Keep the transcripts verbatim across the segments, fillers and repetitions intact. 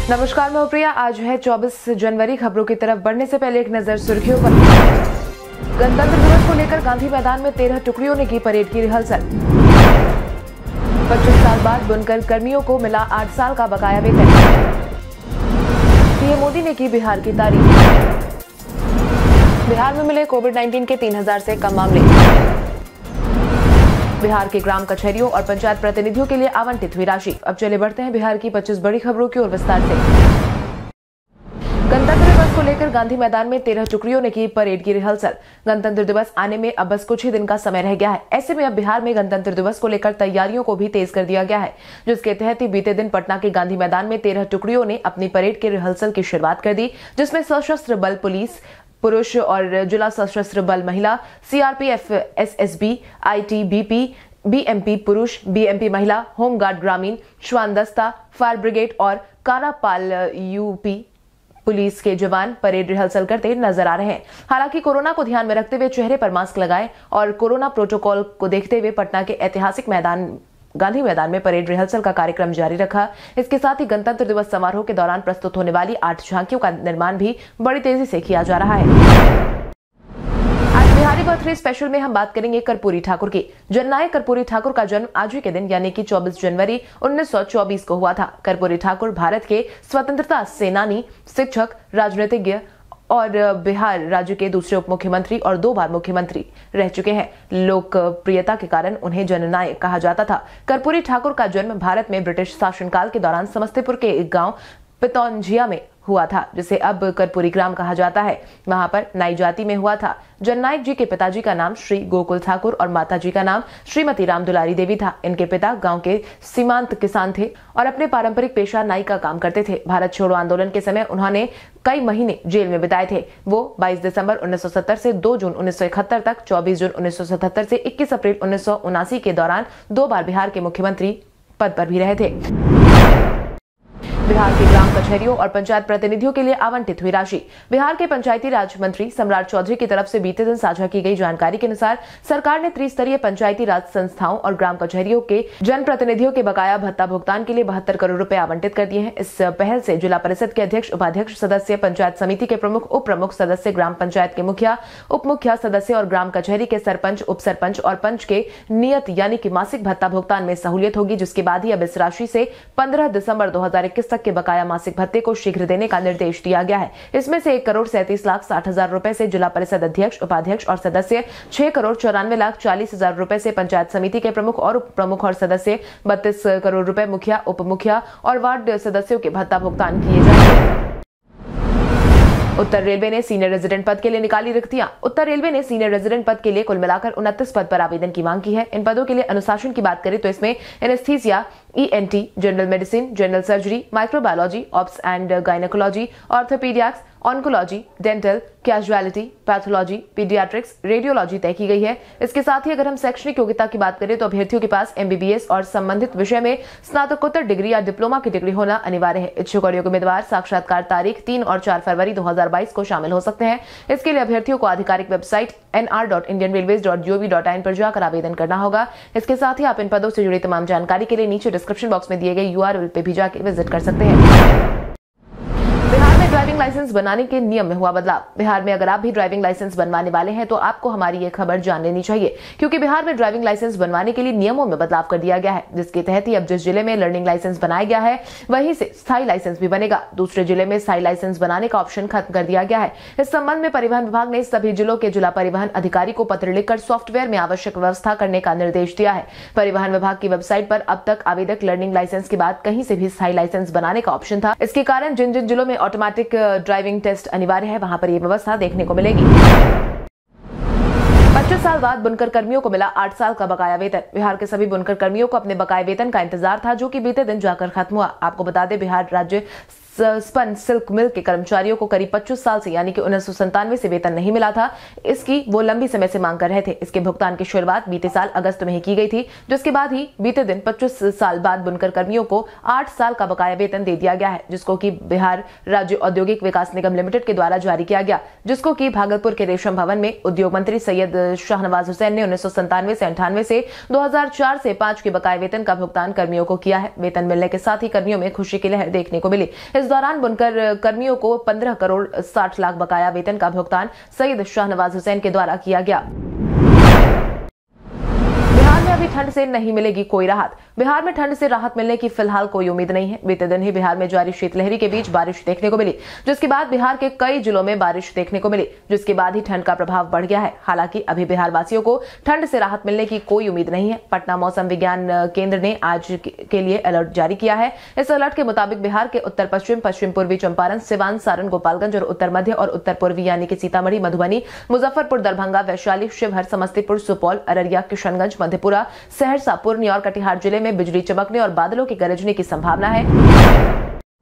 नमस्कार, मैं प्रिया। आज है चौबीस जनवरी। खबरों की तरफ बढ़ने से पहले एक नजर सुर्खियों पर। गणतंत्र दिवस को लेकर गांधी मैदान में तेरह टुकड़ियों ने की परेड की रिहर्सल। पच्चीस साल बाद बुनकर कर्मियों को मिला आठ साल का बकाया वेतन। पीएम मोदी ने की बिहार की तारीफ। बिहार में मिले कोविड उन्नीस के तीन हजार से कम मामले। बिहार के ग्राम कचहरियों और पंचायत प्रतिनिधियों के लिए आवंटित हुई राशि। अब चले बढ़ते हैं बिहार की पच्चीस बड़ी खबरों की ओर विस्तार से। गणतंत्र दिवस को लेकर गांधी मैदान में तेरह टुकड़ियों ने की परेड की रिहर्सल। गणतंत्र दिवस आने में अब बस कुछ ही दिन का समय रह गया है। ऐसे में अब बिहार में गणतंत्र दिवस को लेकर तैयारियों को भी तेज कर दिया गया है, जिसके तहत ही बीते दिन पटना के गांधी मैदान में तेरह टुकड़ियों ने अपनी परेड की रिहर्सल की शुरुआत कर दी, जिसमें सशस्त्र बल पुलिस पुरुष और जिला सशस्त्र बल महिला, सीआरपीएफ, एसएसबी, आईटीबीपी, बीएमपी पुरुष, बीएमपी महिला, होमगार्ड ग्रामीण, श्वान दस्ता, फायर ब्रिगेड और कारापाल यूपी पुलिस के जवान परेड रिहर्सल करते नजर आ रहे हैं। हालांकि कोरोना को ध्यान में रखते हुए चेहरे पर मास्क लगाए और कोरोना प्रोटोकॉल को देखते हुए पटना के ऐतिहासिक मैदान गांधी मैदान में परेड रिहर्सल का कार्यक्रम जारी रखा। इसके साथ ही गणतंत्र दिवस समारोह के दौरान प्रस्तुत होने वाली आठ झांकियों का निर्माण भी बड़ी तेजी से किया जा रहा है। आज बिहारी बर्थडे स्पेशल में हम बात करेंगे कर्पूरी ठाकुर की। जननायक कर्पूरी ठाकुर का जन्म आज ही के दिन यानी कि चौबीस जनवरी उन्नीस सौ चौबीस को हुआ था। कर्पूरी ठाकुर भारत के स्वतंत्रता सेनानी, शिक्षक, राजनीतिज्ञ और बिहार राज्य के दूसरे उप मुख्यमंत्री और दो बार मुख्यमंत्री रह चुके हैं। लोकप्रियता के कारण उन्हें जननायक कहा जाता था। कर्पूरी ठाकुर का जन्म भारत में ब्रिटिश शासनकाल के दौरान समस्तीपुर के एक गांव पितौंजिया में हुआ था, जिसे अब कर्पूरी ग्राम कहा जाता है। वहां पर नाई जाति में हुआ था। जननायक जी के पिताजी का नाम श्री गोकुल ठाकुर और माताजी का नाम श्रीमती राम दुलारी देवी था। इनके पिता गांव के सीमांत किसान थे और अपने पारंपरिक पेशा नाई का काम करते थे। भारत छोड़ो आंदोलन के समय उन्होंने कई महीने जेल में बिताए थे। वो बाईस दिसंबर उन्नीस सौ सत्तर से दो जून उन्नीस सौ इकहत्तर तक, चौबीस जून उन्नीस सौ सतहत्तर से इक्कीस अप्रैल उन्नीस सौ उनासी के दौरान दो बार बिहार के मुख्यमंत्री पद पर भी रहे थे। बिहार के ग्राम कचहरियों और पंचायत प्रतिनिधियों के लिए आवंटित हुई राशि। बिहार के पंचायती राज मंत्री सम्राट चौधरी की तरफ से बीते दिन साझा की गई जानकारी के अनुसार सरकार ने त्रिस्तरीय पंचायती राज संस्थाओं और ग्राम कचहरियों के जनप्रतिनिधियों के बकाया भत्ता भुगतान के लिए बहत्तर करोड़ रुपए आवंटित कर दिए हैं। इस पहल से जिला परिषद के अध्यक्ष, उपाध्यक्ष, सदस्य, पंचायत समिति के प्रमुख, उप प्रमुख सदस्य, ग्राम पंचायत के मुखिया, उप मुखिया सदस्य और ग्राम कचहरी के सरपंच, उप सरपंच और पंच के नियत यानी कि मासिक भत्ता भुगतान में सहूलियत होगी, जिसके बाद ही अब इस राशि से पंद्रह दिसंबर दो हजार इक्कीस तक के बकाया मासिक भत्ते को शीघ्र देने का निर्देश दिया गया है। इसमें से एक करोड़ सैंतीस लाख साठ हजार रुपए से जिला परिषद अध्यक्ष, उपाध्यक्ष और सदस्य, छह करोड़ चौरानवे लाख चालीस हजार रुपए से पंचायत समिति के प्रमुख और उप प्रमुख और सदस्य, बत्तीस करोड़ रुपए मुखिया, उप मुखिया और वार्ड सदस्यों के भत्ता भुगतान किए जाएंगे। उत्तर रेलवे ने सीनियर रेजिडेंट पद के लिए निकाली रिक्तियां। उत्तर रेलवे ने सीनियर रेजिडेंट पद के लिए कुल मिलाकर उनतीस पद पर आवेदन की मांग की है। इन पदों के लिए अनुशासन की बात करें तो इसमें anaesthesia, ENT, general medicine, general surgery, microbiology, obs and gynaecology, orthopaedics, oncology, dental, casualty, pathology, paediatrics, radiology तय की गई है। इसके साथ ही अगर हम शैक्षणिक योग्यता की बात करें तो अभ्यर्थियों के पास एमबीबीएस और संबंधित विषय में स्नातकोत्तर डिग्री या डिप्लोमा की डिग्री होना अनिवार्य है। इच्छुक और योग्य उम्मीदवार साक्षात्कार तारीख तीन और चार फरवरी दो हजार बाईस को शामिल हो सकते हैं। इसके लिए अभ्यर्थियों को आधिकारिक website N R dot Indian railways dot G O V dot in पर जाकर आवेदन करना होगा। इसके साथ ही आप इन पदों से जुड़ी तमाम जानकारी के लिए नीचे डिस्क्रिप्शन बॉक्स में दिए गए यूआरएल पे भी जाकर विजिट कर सकते हैं। बिहार में ड्राइविंग लाइसेंस बनाने के नियम में हुआ बदलाव। बिहार में अगर आप भी ड्राइविंग लाइसेंस बनवाने वाले हैं तो आपको हमारी ये खबर जान लेनी चाहिए, क्योंकि बिहार में ड्राइविंग लाइसेंस बनवाने के लिए नियमों में बदलाव कर दिया गया है, जिसके तहत ही अब जिस जिले में लर्निंग लाइसेंस बनाया गया है वहीं से स्थायी लाइसेंस भी बनेगा। दूसरे जिले में स्थायी लाइसेंस बनाने का ऑप्शन खत्म कर दिया गया है। इस संबंध में परिवहन विभाग ने सभी जिलों के जिला परिवहन अधिकारी को पत्र लिखकर सॉफ्टवेयर में आवश्यक व्यवस्था करने का निर्देश दिया है। परिवहन विभाग की वेबसाइट पर अब तक आवेदक लर्निंग लाइसेंस के बाद कहीं से भी स्थायी लाइसेंस बनाने का ऑप्शन था। इसके कारण जिन जिन जिलों में ऑटोमेटिक ड्राइविंग टेस्ट अनिवार्य है वहां पर यह व्यवस्था देखने को मिलेगी। पच्चीस साल बाद बुनकर कर्मियों को मिला आठ साल का बकाया वेतन। बिहार के सभी बुनकर कर्मियों को अपने बकाया वेतन का इंतजार था, जो कि बीते दिन जाकर खत्म हुआ। आपको बता दें, बिहार राज्य स्पन सिल्क मिल के कर्मचारियों को करीब पच्चीस साल से यानी कि उन्नीस सौ संतानवे से वेतन नहीं मिला था। इसकी वो लंबी समय से मांग कर रहे थे। इसके भुगतान की शुरुआत बीते साल अगस्त में ही की गई थी, जिसके बाद ही बीते दिन पच्चीस साल बाद बुनकर कर्मियों को आठ साल का बकाया वेतन दे दिया गया है, जिसको कि बिहार राज्य औद्योगिक विकास निगम लिमिटेड के द्वारा जारी किया गया, जिसको कि भागलपुर के रेशम भवन में उद्योग मंत्री सैयद शाहनवाज हुसैन ने उन्नीस सौ संतानवे से अंठानवे से दो हजार चार से पांच के बकाया वेतन का भुगतान कर्मियों को किया है। वेतन मिलने के साथ ही कर्मियों में खुशी की लहर देखने को मिली। इस इस दौरान बुनकर कर्मियों को पंद्रह करोड़ साठ लाख बकाया वेतन का भुगतान सईद शाहनवाज हुसैन के द्वारा किया गया। बिहार में अभी ठंड से नहीं मिलेगी कोई राहत। बिहार में ठंड से राहत मिलने की फिलहाल कोई उम्मीद नहीं है। बीते दिन ही बिहार में जारी शीतलहरी के बीच बारिश देखने को मिली, जिसके बाद बिहार के कई जिलों में बारिश देखने को मिली, जिसके बाद ही ठंड का प्रभाव बढ़ गया है। हालांकि अभी बिहार वासियों को ठंड से राहत मिलने की कोई उम्मीद नहीं है। पटना मौसम विज्ञान केंद्र ने आज के लिए अलर्ट जारी किया है। इस अलर्ट के मुताबिक बिहार के उत्तर पश्चिम, पश्चिम पूर्वी चंपारण, सिवान, सारण, गोपालगंज और उत्तर मध्य और उत्तर पूर्वी यानी कि सीतामढ़ी, मधुबनी, मुजफ्फरपुर, दरभंगा, वैशाली, शिवहर, समस्तीपुर, सुपौल, अररिया, किशनगंज, मधेपुरा, सहरसा, पूर्णिया और कटिहार जिले में बिजली चमकने और बादलों के गरजने की संभावना है।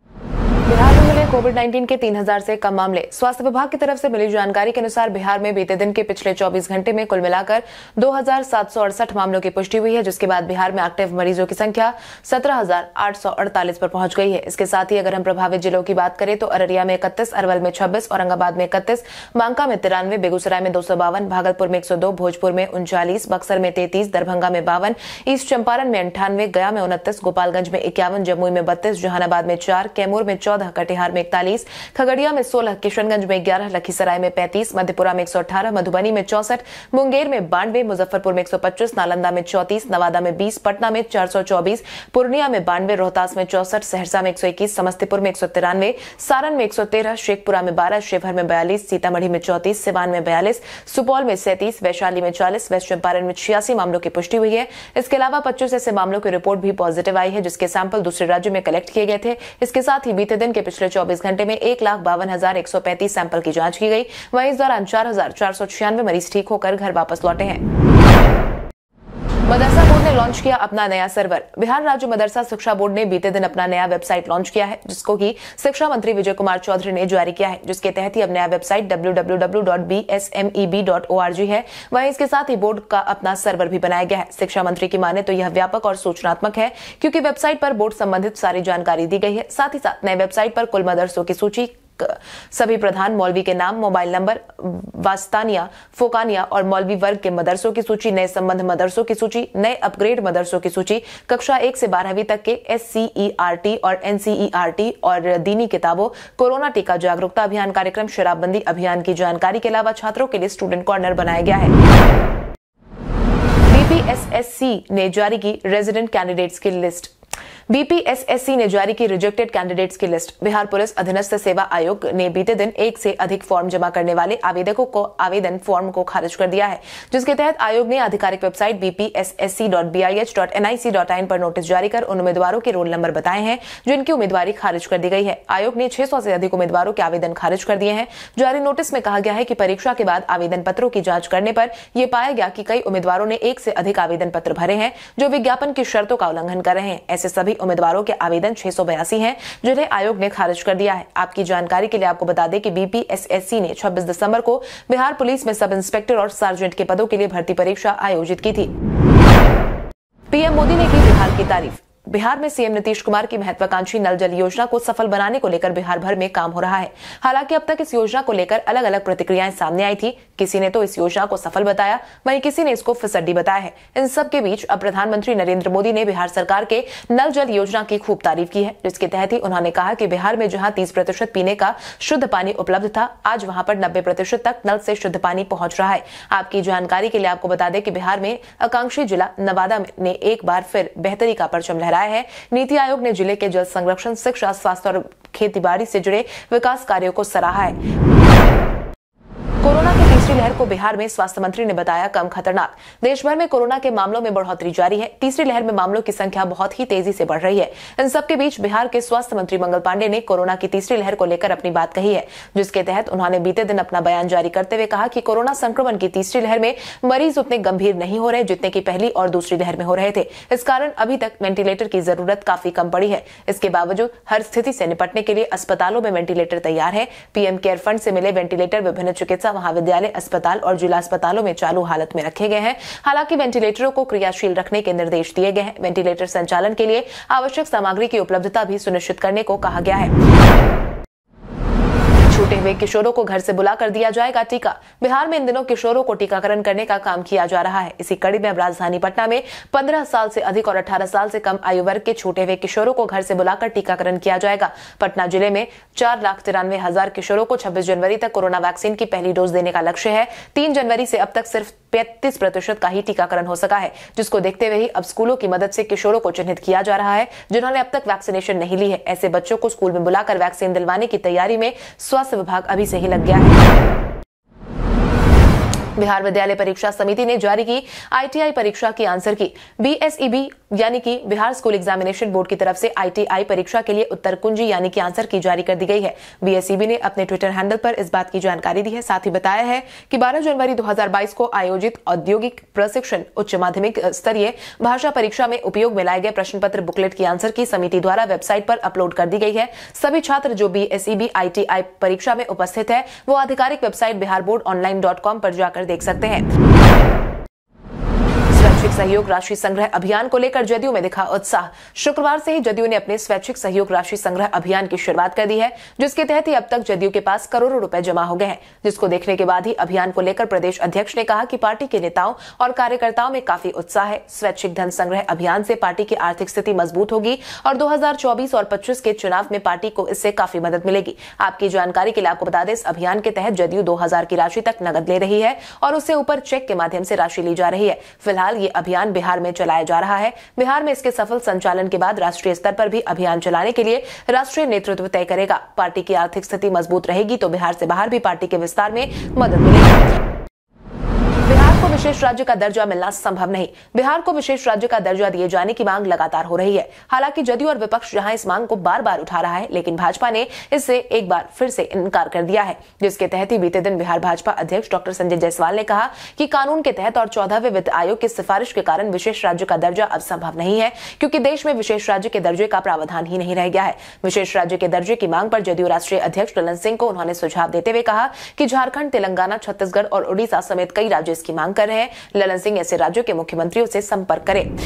बिहार में मिले कोविड उन्नीस के तीन हज़ार से कम मामले। स्वास्थ्य विभाग की तरफ से मिली जानकारी के अनुसार बिहार में बीते दिन के पिछले चौबीस घंटे में कुल मिलाकर दो हज़ार सात सौ अड़सठ मामलों की पुष्टि हुई है, जिसके बाद बिहार में एक्टिव मरीजों की संख्या सत्रह हज़ार आठ सौ अड़तालीस पर पहुंच गई है। इसके साथ ही अगर हम प्रभावित जिलों की बात करें तो अररिया में इकतीस, अरवल में छब्बीस, औरंगाबाद में इकतीस, बांका में तिरानवे, बेगूसराय में दो सौ बावन, भागलपुर में एक सौ दो, भोजपुर में उनचालीस, बक्सर में तैंतीस, दरभंगा में बावन, ईस्ट चंपारण में अंठानवे, गया में उनतीस, गोपालगंज में इक्यावन, जमुई में बत्तीस, जहानाबाद में चार, कैमूर में चौदह, कटिहार में इकतालीस, खगड़िया में सोलह, किशनगंज में ग्यारह, लखीसराय में पैंतीस, मधेपुरा में एक सौ अठारह, मधुबनी में चौसठ, मुंगेर में बानवे, मुजफ्फरपुर में एक सौ पच्चीस, नालंदा में चौंतीस, नवादा में बीस, पटना में चार सौ चौबीस, पूर्णिया में बानवे, रोहतास में चौसठ, सहरसा में एक सौ इक्कीस, समस्तीपुर में एक सौ तिरानवे, सारण में एक सौ तेरह, शेखपुरा में बारह, शिवहर में बयालीस, सीतामढ़ी में चौंतीस, सिवान में बयालीस, सुपौल में सैंतीस, वैशाली में चालीस, वेस्ट चंपारण में छियासी मामलों की पुष्टि हुई है। इसके अलावा पच्चीस ऐसे मामलों की रिपोर्ट भी पॉजिटिव आई है, जिसके सैंपल दूसरे राज्यों में कलेक्ट किए गए थे। इसके साथ ही बीते दिन के पिछले चौबीस घंटे में एक लाख बावन हजार एक सौ पैंतीस सैंपल की जांच की गई। वहीं इस दौरान चार हजार चार सौ छियानवे मरीज ठीक होकर घर वापस लौटे हैं। मदरसा बोर्ड ने लॉन्च किया अपना नया सर्वर। बिहार राज्य मदरसा शिक्षा बोर्ड ने बीते दिन अपना नया वेबसाइट लॉन्च किया है, जिसको कि शिक्षा मंत्री विजय कुमार चौधरी ने जारी किया है, जिसके तहत ही अब नया website W W W dot B S M E B dot O R G है। वहीं इसके साथ ही बोर्ड का अपना सर्वर भी बनाया गया है। शिक्षा मंत्री की माने तो यह व्यापक और सूचनात्मक है, क्योंकि वेबसाइट पर बोर्ड संबंधित सारी जानकारी दी गई है। साथ ही साथ नए वेबसाइट पर कुल मदरसों की सूची, सभी प्रधान मौलवी के नाम, मोबाइल नंबर, वास्तानिया, फोकानिया और मौलवी वर्ग के मदरसों की सूची, नए संबंध मदरसों की सूची, नए अपग्रेड मदरसों की सूची, कक्षा एक से बारहवीं तक के S C E R T और N C E R T और दीनी किताबों, कोरोना टीका जागरूकता अभियान कार्यक्रम, शराबबंदी अभियान की जानकारी के अलावा छात्रों के लिए स्टूडेंट कॉर्नर बनाया गया है। B P S S C ने जारी की रेजिडेंट कैंडिडेट्स की list. B P S S C ने जारी की रिजेक्टेड कैंडिडेट्स की लिस्ट। बिहार पुलिस अधीनस्थ सेवा आयोग ने बीते दिन एक से अधिक फॉर्म जमा करने वाले आवेदकों को आवेदन फॉर्म को खारिज कर दिया है, जिसके तहत आयोग ने आधिकारिक website B P S S C dot B I H dot N I C dot in पर नोटिस जारी कर उन उम्मीदवारों के रोल नंबर बताए हैं जिनकी उम्मीदवारी खारिज कर दी गई है। आयोग ने छह सौ से अधिक उम्मीदवारों के आवेदन खारिज कर दिए हैं। जारी नोटिस में कहा गया है कि परीक्षा के बाद आवेदन पत्रों की जांच करने पर यह पाया गया कि कई उम्मीदवारों ने एक से अधिक आवेदन पत्र भरे हैं जो विज्ञापन की शर्तों का उल्लंघन कर रहे हैं। ऐसे सभी उम्मीदवारों के आवेदन छह सौ बयासी हैं, जिन्हें आयोग ने खारिज कर दिया है। आपकी जानकारी के लिए आपको बता दें कि B P S S C ने छब्बीस दिसंबर को बिहार पुलिस में सब इंस्पेक्टर और सार्जेंट के पदों के लिए भर्ती परीक्षा आयोजित की थी। पीएम मोदी ने की बिहार की तारीफ। बिहार में सीएम नीतीश कुमार की महत्वाकांक्षी नल जल योजना को सफल बनाने को लेकर बिहार भर में काम हो रहा है। हालांकि अब तक इस योजना को लेकर अलग अलग प्रतिक्रियाएं सामने आई थी। किसी ने तो इस योजना को सफल बताया, वहीं किसी ने इसको फिसड्डी बताया है। इन सब के बीच अब प्रधानमंत्री नरेंद्र मोदी ने बिहार सरकार के नल जल योजना की खूब तारीफ की है, जिसके तहत ही उन्होंने कहा कि बिहार में जहां तीस प्रतिशत पीने का शुद्ध पानी उपलब्ध था, आज वहां पर नब्बे प्रतिशत तक नल से शुद्ध पानी पहुंच रहा है। आपकी जानकारी के लिए आपको बता दें कि बिहार में आकांक्षी जिला नवादा ने एक बार फिर बेहतरी का परचम लहराया है। नीति आयोग ने जिले के जल संरक्षण, शिक्षा, स्वास्थ्य और खेती-बाड़ी से जुड़े विकास कार्यों को सराहा है। कोरोना की तीसरी लहर को बिहार में स्वास्थ्य मंत्री ने बताया कम खतरनाक। देश भर में कोरोना के मामलों में बढ़ोतरी जारी है। तीसरी लहर में मामलों की संख्या बहुत ही तेजी से बढ़ रही है। इन सबके बीच बिहार के स्वास्थ्य मंत्री मंगल पांडे ने कोरोना की तीसरी लहर को लेकर अपनी बात कही है, जिसके तहत उन्होंने बीते दिन अपना बयान जारी करते हुए कहा कि कोरोना संक्रमण की तीसरी लहर में मरीज उतने गंभीर नहीं हो रहे जितने की पहली और दूसरी लहर में हो रहे थे। इस कारण अभी तक वेंटिलेटर की जरूरत काफी कम पड़ी है। इसके बावजूद हर स्थिति से निपटने के लिए अस्पतालों में वेंटिलेटर तैयार है। पीएम केयर फंड से मिले वेंटिलेटर विभिन्न चिकित्सा महाविद्यालय, अस्पताल और जिला अस्पतालों में चालू हालत में रखे गए हैं। हालांकि वेंटिलेटरों को क्रियाशील रखने के निर्देश दिए गए हैं। वेंटिलेटर संचालन के लिए आवश्यक सामग्री की उपलब्धता भी सुनिश्चित करने को कहा गया है। छूटे हुए किशोरों को घर से बुलाकर दिया जाएगा टीका। बिहार में इन दिनों किशोरों को टीकाकरण करने का काम किया जा रहा है। इसी कड़ी में अब राजधानी पटना में पंद्रह साल से अधिक और अठारह साल से कम आयु वर्ग के छूटे हुए किशोरों को घर से बुलाकर टीकाकरण किया जाएगा। पटना जिले में चार लाख तिरानवे हजार किशोरों को छब्बीस जनवरी तक कोरोना वैक्सीन की पहली डोज देने का लक्ष्य है। तीन जनवरी से अब तक सिर्फ पैंतीस प्रतिशत का ही टीकाकरण हो सका है, जिसको देखते हुए ही अब स्कूलों की मदद से किशोरों को चिन्हित किया जा रहा है जिन्होंने अब तक वैक्सीनेशन नहीं ली है। ऐसे बच्चों को स्कूल में बुलाकर वैक्सीन दिलवाने की तैयारी में स्वास्थ्य विभाग अभी से ही लग गया है। बिहार विद्यालय परीक्षा समिति ने जारी की आईटीआई परीक्षा की आंसर की। बीएसईबी यानी कि बिहार स्कूल एग्जामिनेशन बोर्ड की तरफ से आईटीआई परीक्षा के लिए उत्तर कुंजी यानी कि आंसर की जारी कर दी गई है। बीएसईबी ने अपने ट्विटर हैंडल पर इस बात की जानकारी दी है। साथ ही बताया है कि बारह जनवरी दो हज़ार बाईस को आयोजित औद्योगिक प्रशिक्षण उच्च माध्यमिक स्तरीय भाषा परीक्षा में उपयोग में लाए गए प्रश्न पत्र बुकलेट की आंसर की समिति द्वारा वेबसाइट पर अपलोड कर दी गई है। सभी छात्र जो बीएसईबी आईटीआई परीक्षा में उपस्थित है वो आधिकारिक website Bihar board online dot com पर जाकर देख सकते हैं। स्वैच्छिक सहयोग राशि संग्रह अभियान को लेकर जदयू में दिखा उत्साह। शुक्रवार से ही जदयू ने अपने स्वैच्छिक सहयोग राशि संग्रह अभियान की शुरुआत कर दी है, जिसके तहत ही अब तक जदयू के पास करोड़ों रुपए जमा हो गए हैं। जिसको देखने के बाद ही अभियान को लेकर प्रदेश अध्यक्ष ने कहा कि पार्टी के नेताओं और कार्यकर्ताओं में काफी उत्साह है। स्वैच्छिक धन संग्रह अभियान से पार्टी की आर्थिक स्थिति मजबूत होगी और दो हजार चौबीस और पच्चीस के चुनाव में पार्टी को इससे काफी मदद मिलेगी। आपकी जानकारी के लिए आपको बता दें, इस अभियान के तहत जदयू दो हजार की राशि तक नकद ले रही है और उससे ऊपर चेक के माध्यम से राशि ली जा रही है। फिलहाल ये अभियान बिहार में चलाया जा रहा है। बिहार में इसके सफल संचालन के बाद राष्ट्रीय स्तर पर भी अभियान चलाने के लिए राष्ट्रीय नेतृत्व तय करेगा। पार्टी की आर्थिक स्थिति मजबूत रहेगी तो बिहार से बाहर भी पार्टी के विस्तार में मदद मिलेगी। बिहार को विशेष राज्य का दर्जा मिलना संभव नहीं। बिहार को विशेष राज्य का दर्जा दिए जाने की मांग लगातार हो रही है। हालांकि जदयू और विपक्ष जहां इस मांग को बार बार उठा रहा है, लेकिन भाजपा ने इससे एक बार फिर से इनकार कर दिया है, जिसके तहत ही बीते दिन बिहार भाजपा अध्यक्ष डॉक्टर संजय जायसवाल ने कहा कि कानून के तहत और चौदहवें वित्त आयोग की सिफारिश के कारण विशेष राज्य का दर्जा अब संभव नहीं है, क्योंकि देश में विशेष राज्य के दर्जे का प्रावधान ही नहीं रह गया है। विशेष राज्य के दर्जे की मांग पर जदयू राष्ट्रीय अध्यक्ष ललन सिंह को उन्होंने सुझाव देते हुए कहा कि झारखंड, तेलंगाना, छत्तीसगढ़ और उड़ीसा समेत कई राज्य इसकी मांग कर रहे हैं। ललन सिंह ऐसे राज्यों के मुख्यमंत्रियों से संपर्क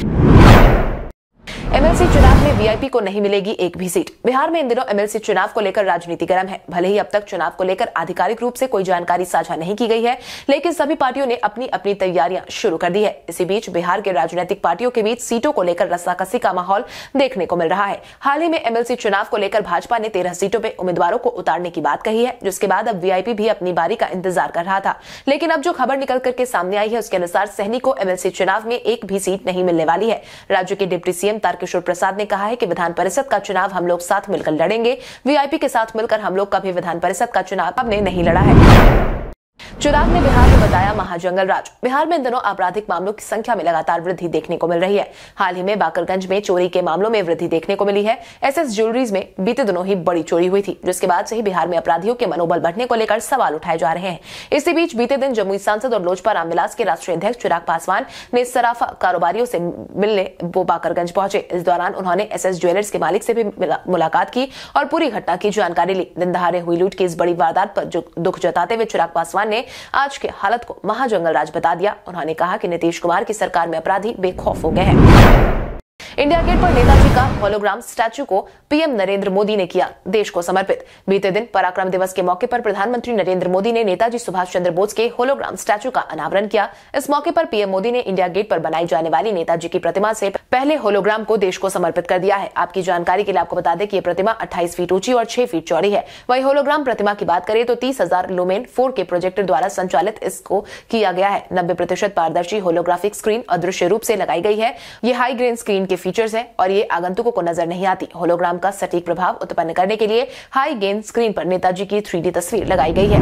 करें। एमएलसी चुनाव में वीआईपी को नहीं मिलेगी एक भी सीट। बिहार में इन दिनों एमएलसी चुनाव को लेकर राजनीति गर्म है। भले ही अब तक चुनाव को लेकर आधिकारिक रूप से कोई जानकारी साझा नहीं की गई है, लेकिन सभी पार्टियों ने अपनी अपनी तैयारियां शुरू कर दी है। इसी बीच बिहार के राजनीतिक पार्टियों के बीच सीटों को लेकर रस्साकसी का माहौल देखने को मिल रहा है। हाल ही में एमएलसी चुनाव को लेकर भाजपा ने तेरह सीटों पर उम्मीदवारों को उतारने की बात कही है, जिसके बाद अब वीआईपी भी अपनी बारी का इंतजार कर रहा था। लेकिन अब जो खबर निकल करके सामने आई है, उसके अनुसार सहनी को एमएलसी चुनाव में एक भी सीट नहीं मिलने वाली है। राज्य के डिप्टी सीएम तारकिशोर प्रसाद ने कहा है कि विधान परिषद का चुनाव हम लोग साथ मिलकर लड़ेंगे। वीआईपी के साथ मिलकर हम लोग कभी विधान परिषद का चुनाव हमने नहीं लड़ा है। चुनाव ने बिहार में बताया महाजंगल राज। बिहार में इन दिनों आपराधिक मामलों की संख्या में लगातार वृद्धि देखने को मिल रही है। हाल ही में बाकरगंज में चोरी के मामलों में वृद्धि देखने को मिली है। एसएस ज्वेलरीज में बीते दिनों ही बड़ी चोरी हुई थी, जिसके बाद से ही बिहार में अपराधियों के मनोबल बढ़ने को लेकर सवाल उठाए जा रहे हैं। इसी बीच बीते दिन जमुई सांसद और लोजपा रामविलास के राष्ट्रीय अध्यक्ष चिराग पासवान ने सराफा कारोबारियों से मिलने वो बाकरगंज पहुंचे। इस दौरान उन्होंने एसएस ज्वेलर्स के मालिक से भी मुलाकात की और पूरी घटना की जानकारी ली। दिन दहाड़े हुई लूट की इस बड़ी वारदात पर दुख जताते हुए चिराग पासवान ने आज के हालत को महाजंगल राज बता दिया। उन्होंने कहा कि नीतीश कुमार की सरकार में अपराधी बेखौफ हो गए हैं। इंडिया गेट पर नेताजी का होलोग्राम स्टैचू को पीएम नरेंद्र मोदी ने किया देश को समर्पित। बीते दिन पराक्रम दिवस के मौके पर प्रधानमंत्री नरेंद्र मोदी ने नेताजी सुभाष चंद्र बोस के होलोग्राम स्टैचू का अनावरण किया। इस मौके पर पीएम मोदी ने इंडिया गेट पर बनाई जाने वाली नेताजी की प्रतिमा से पहले होलोग्राम को देश को समर्पित कर दिया है। आपकी जानकारी के लिए आपको बता दें कि यह प्रतिमा अट्ठाईस फीट ऊंची और छह फीट चौड़ी है। वही होलोग्राम प्रतिमा की बात करें तो तीस हजार लुमेन फोर के प्रोजेक्टर द्वारा संचालित इसको किया गया है। नब्बे प्रतिशत पारदर्शी होलोग्राफिक स्क्रीन अदृश्य रूप से लगाई गई है। ये हाई ग्रेन स्क्रीन के फीचर्स है और ये आगंतुकों को नजर नहीं आती। होलोग्राम का सटीक प्रभाव उत्पन्न करने के लिए हाई गेन स्क्रीन पर नेताजी की थ्री डी तस्वीर लगाई गई है।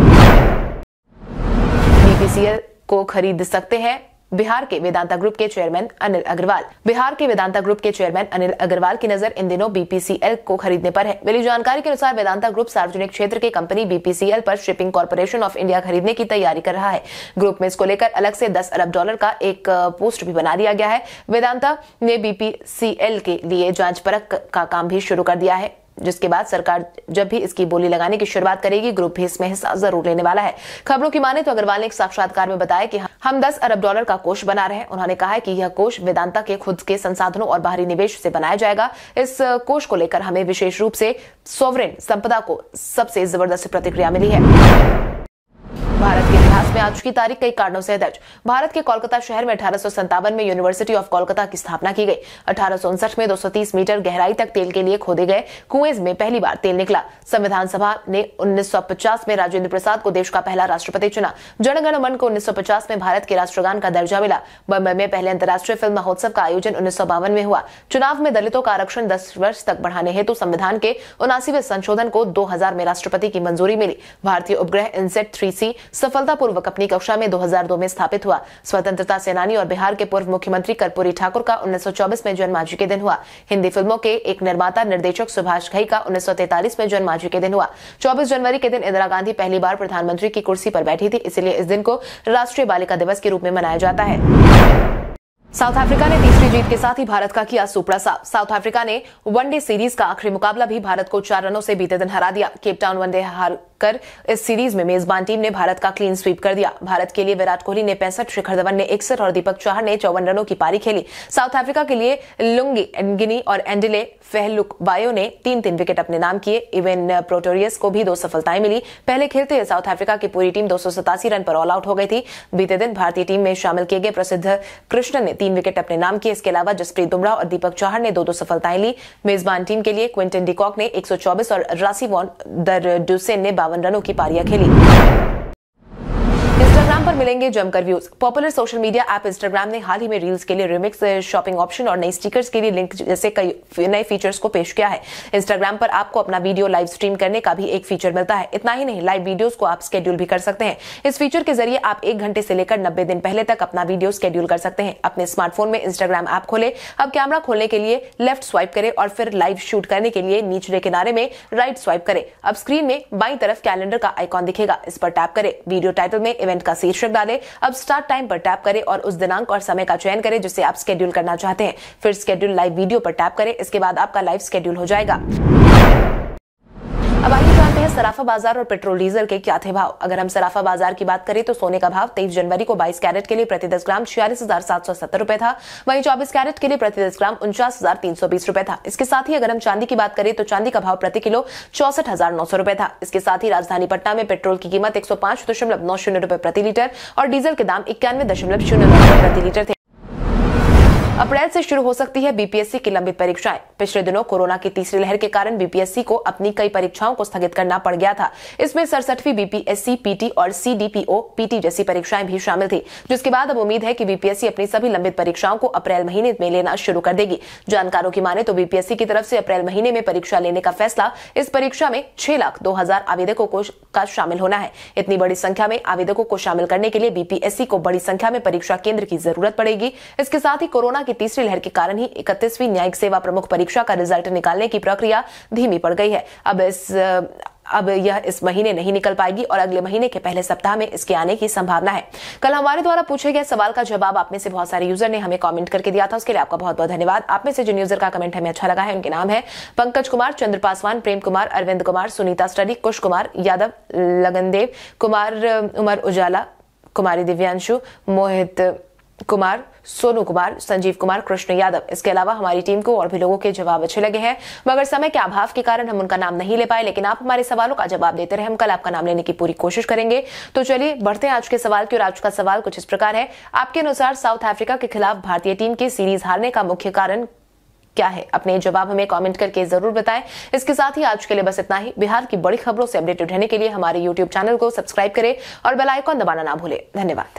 बीपीसीएल को खरीद सकते हैं बिहार के वेदांता ग्रुप के चेयरमैन अनिल अग्रवाल। बिहार के वेदांता ग्रुप के चेयरमैन अनिल अग्रवाल की नजर इन दिनों बीपीसीएल को खरीदने पर है। मिली जानकारी के अनुसार वेदांता ग्रुप सार्वजनिक क्षेत्र की कंपनी बीपीसीएल पर शिपिंग कॉर्पोरेशन ऑफ इंडिया खरीदने की तैयारी कर रहा है। ग्रुप में इसको लेकर अलग से दस अरब डॉलर का एक पोस्ट भी बना दिया गया है। वेदांता ने बीपीसीएल के लिए जांच परख का काम भी शुरू कर दिया है। जिसके बाद सरकार जब भी इसकी बोली लगाने की शुरुआत करेगी, ग्रुप भी इसमें हिस्सा जरूर लेने वाला है। खबरों की माने तो अग्रवाल ने एक साक्षात्कार में बताया कि हम दस अरब डॉलर का कोष बना रहे हैं। उन्होंने कहा है कि यह कोष वेदांता के खुद के संसाधनों और बाहरी निवेश से बनाया जाएगा। इस कोष को लेकर हमें विशेष रूप से सॉवरेन संपदा को सबसे जबरदस्त प्रतिक्रिया मिली है। भारत के इतिहास में आज की तारीख कई कारणों से दर्ज। भारत के कोलकाता शहर में अठारह सौ संतावन में यूनिवर्सिटी ऑफ कोलकाता की स्थापना की गई। अठारह सौ उनसठ में दो सौ तीस मीटर गहराई तक तेल के लिए खोदे गए कुएं में पहली बार तेल निकला। संविधान सभा ने उन्नीस सौ पचास में राजेंद्र प्रसाद को देश का पहला राष्ट्रपति चुना। जन गण मन को उन्नीस सौ पचास में भारत के राष्ट्रगान का दर्जा मिला। मुंबई में पहले अंतर्राष्ट्रीय फिल्म महोत्सव का आयोजन उन्नीस सौ बावन में हुआ। चुनाव में दलितों का आरक्षण दस वर्ष तक बढ़ाने हेतु संविधान के उनासीवें संशोधन को दो हजार में राष्ट्रपति की मंजूरी मिली। भारतीय उपग्रह इनसेट थ्री सी सफलतापूर्वक अपनी कक्षा में दो हज़ार दो में स्थापित हुआ। स्वतंत्रता सेनानी और बिहार के पूर्व मुख्यमंत्री कर्पूरी ठाकुर का उन्नीस सौ चौबीस में जन्म आज के दिन हुआ। हिंदी फिल्मों के एक निर्माता निर्देशक सुभाष घई का उन्नीस सौ तैंतालीस में जन्म आज के दिन हुआ। चौबीस जनवरी के दिन इंदिरा गांधी पहली बार प्रधानमंत्री की कुर्सी पर बैठी थी, इसलिए इस दिन को राष्ट्रीय बालिका दिवस के रूप में मनाया जाता है। साउथ अफ्रीका ने तीसरी जीत के साथ ही भारत का किया सुपड़ा साफ। साउथ अफ्रीका ने वनडे सीरीज का आखिरी मुकाबला भी भारत को चार रनों से बीते दिन हरा दिया। केपटाउन वनडे हार कर इस सीरीज में मेजबान टीम ने भारत का क्लीन स्वीप कर दिया। भारत के लिए विराट कोहली ने पैंसठ, शिखर धवन ने इकसठ और दीपक चाहर ने चौवन रनों की पारी खेली। साउथ अफ्रीका के लिए लुंगी एनगिनी और एंडिले फेहलुकबायो ने तीन तीन विकेट अपने नाम किए। इवेन प्रोटोरियस को भी दो सफलताएं मिली। पहले खेलते हुए साउथ अफ्रीका की पूरी टीम दो सौ सतासी रन पर ऑल आउट हो गई थी। बीते दिन भारतीय टीम में शामिल किए गए प्रसिद्ध कृष्णन ने तीन विकेट अपने नाम किए। इसके अलावा जसप्रीत बुमराह और दीपक चाहर ने दो दो सफलताएं ली। मेजबान टीम के लिए क्विंटन डिकॉक ने एक सौ चौबीस और रासी वॉन दर डुसेन ने बावन रनों की पारियां खेली। इंस्टाग्राम पर मिलेंगे जमकर views. Popular social media app Instagram ने हाल ही में रील्स के लिए रिमिक्स शॉपिंग ऑप्शन और नई स्टिकर्स के लिए लिंक जैसे कई नए फीचर्स को पेश किया है। इंस्टाग्राम पर आपको अपना वीडियो लाइव स्ट्रीम करने का भी एक फीचर मिलता है। इतना ही नहीं, लाइव वीडियोस को आप स्केड्यूल भी कर सकते हैं। इस फीचर के जरिए आप एक घंटे से लेकर नब्बे दिन पहले तक अपना वीडियो स्केड्यूल कर सकते हैं। अपने स्मार्टफोन में इंस्टाग्राम ऐप खोले। अब कैमरा खोलने के लिए लेफ्ट स्वाइप करें और फिर लाइव शूट करने के लिए निचले किनारे में राइट स्वाइप करें। अब स्क्रीन में बाईं तरफ कैलेंडर का आइकॉन दिखेगा, इस पर टैप करें। वीडियो टाइटल में इवेंट का शीर्षक डालें। अब स्टार्ट टाइम पर टैप करें और उस दिनांक और समय का चयन करें जिसे आप स्केड्यूल करना चाहते हैं। फिर स्केड्यूल लाइव वीडियो पर टैप करें। इसके बाद आपका लाइव स्केड्यूल हो जाएगा। अब आइए जानते हैं सराफा बाजार और पेट्रोल डीजल के क्या थे भाव। अगर हम सराफा बाजार की बात करें तो सोने का भाव तेईस जनवरी को बाईस कैरेट के लिए प्रति दस ग्राम छियालीस हजार सात सौ सत्तर रुपए था। वहीं चौबीस कैरेट के लिए प्रति दस ग्राम उनचास हजार तीन सौ बीस रुपए था। इसके साथ ही अगर हम चांदी की बात करें तो चांदी का भाव प्रति किलो चौसठ हजार नौ सौ रुपए था। इसके साथ ही राजधानी पटना में पेट्रोल की कीमत एक सौ पांच दशमलव नौ शून्य रुपए प्रति लीटर और डीजल के दाम इक्यानवे दशमलव शून्य नौ रुपए प्रति लीटर थे। अप्रैल से शुरू हो सकती है बीपीएससी की लंबित परीक्षाएं। पिछले दिनों कोरोना की तीसरी लहर के कारण बीपीएससी को अपनी कई परीक्षाओं को स्थगित करना पड़ गया था। इसमें सड़सठवीं बीपीएससी पीटी और सीडीपीओ पीटी जैसी परीक्षाएं भी शामिल थी, जिसके बाद अब उम्मीद है कि बीपीएससी अपनी सभी लंबित परीक्षाओं को अप्रैल महीने में लेना शुरू कर देगी। जानकारों की माने तो बीपीएससी की तरफ से अप्रैल महीने में परीक्षा लेने का फैसला, इस परीक्षा में छह लाख दो हजार आवेदकों को का शामिल होना है। इतनी बड़ी संख्या में आवेदकों को शामिल करने के लिए बीपीएससी को बड़ी संख्या में परीक्षा केंद्र की जरूरत पड़ेगी। इसके साथ ही कोरोना की तीसरी लहर के कारण ही इकतीसवीं न्यायिक सेवा प्रमुख परीक्षा का रिजल्ट निकालने की प्रक्रिया धीमी पड़ गई है। अब इस अब यह इस महीने नहीं निकल पाएगी और अगले महीने के पहले सप्ताह में इसके आने की संभावना है। कल हमारे द्वारा पूछे गए सवाल का जवाब आप में से बहुत सारे यूजर ने हमें कमेंट करके दिया था, उसके लिए आपका बहुत बहुत धन्यवाद। आप में से जिन यूजर का कमेंट हमें अच्छा लगा है उनके नाम है पंकज कुमार, चंद्र पासवान, प्रेम कुमार, अरविंद कुमार, सुनीता स्टडी, कुश कुमार यादव, लगनदेव कुमार, उमर उजाला, कुमारी दिव्यांशु, मोहित कुमार, सोनू कुमार, संजीव कुमार, कृष्ण यादव। इसके अलावा हमारी टीम को और भी लोगों के जवाब अच्छे लगे हैं, मगर समय के अभाव के कारण हम उनका नाम नहीं ले पाए। लेकिन आप हमारे सवालों का जवाब देते रहे, हम कल आपका नाम लेने की पूरी कोशिश करेंगे। तो चलिए बढ़ते हैं आज के सवाल की। और आज का सवाल कुछ इस प्रकार है, आपके अनुसार साउथ अफ्रीका के खिलाफ भारतीय टीम की सीरीज हारने का मुख्य कारण क्या है? अपने जवाब हमें कमेंट करके जरूर बताएं। इसके साथ ही आज के लिए बस इतना ही। बिहार की बड़ी खबरों से अपडेटेड रहने के लिए हमारे यूट्यूब चैनल को सब्सक्राइब करें और बेल आइकॉन दबाना ना भूलें। धन्यवाद।